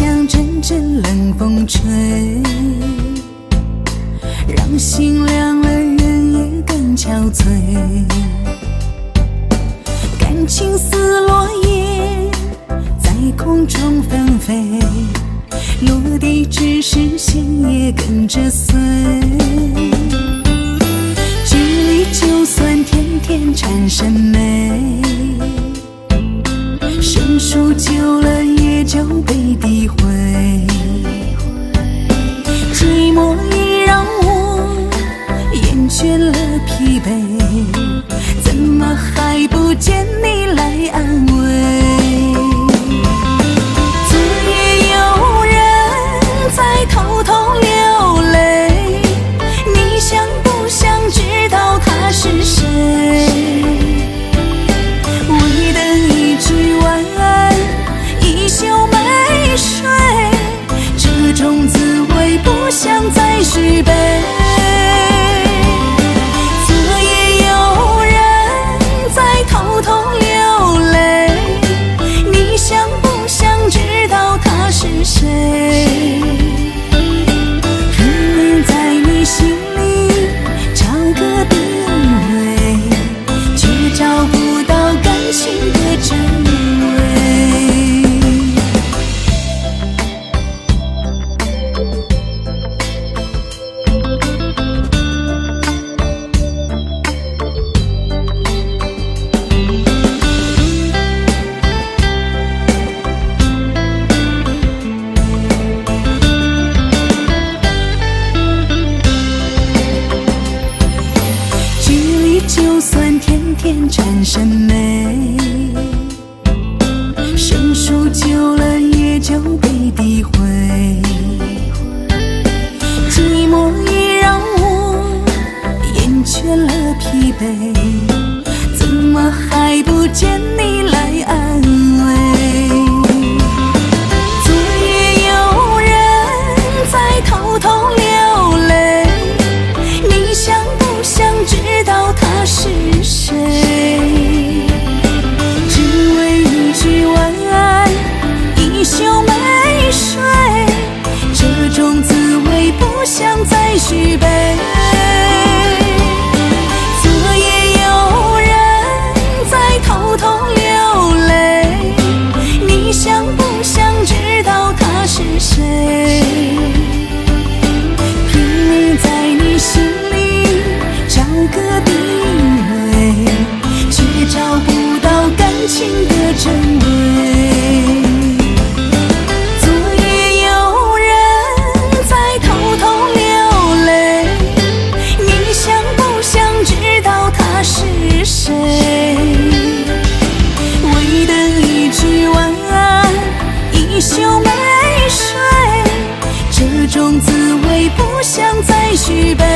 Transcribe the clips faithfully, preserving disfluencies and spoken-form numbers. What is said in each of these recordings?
凉阵阵冷风吹，让心凉了人也更憔悴。感情似落叶在空中纷飞，落地只是线也跟着碎。距离就算天天缠身美，生疏久了也就被诋毁。寂寞已让我厌倦了疲惫，怎么还不见你来安慰？昨夜有人在偷偷流泪，你想不想知道他是谁？为的一句晚安，一宿没睡，这种滋味不想再续杯。昨夜有人在偷偷流泪，你想不想知道他是谁？拼命在你心里找个定位，却找不到感情的真伪。就算天天缠身美，生疏久了也就被诋毁。寂寞已让我厌倦了疲惫，怎么还不见你来安慰？昨夜有人在偷偷流泪，你想不想知道他是谁？只为一句晚安，一宿没睡，这种滋味不想再续杯。昨夜有人在偷偷流泪，你想不想知道他是谁？拼命在你心里找个定位，却找不到感情的真伪。昨夜有人在偷偷流泪，你想不想知道他是谁？为的一句晚安，一宿没睡，这种滋味不想再续杯。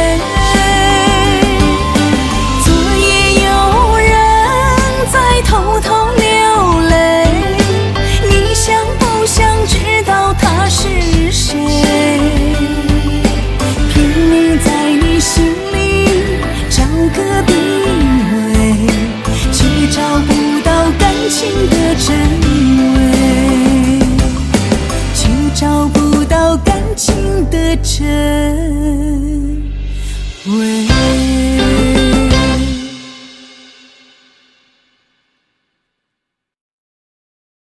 偷偷流泪，你想不想知道他是谁？拼命在你心里找个定位，却找不到感情的真伪，却找不到感情的真伪。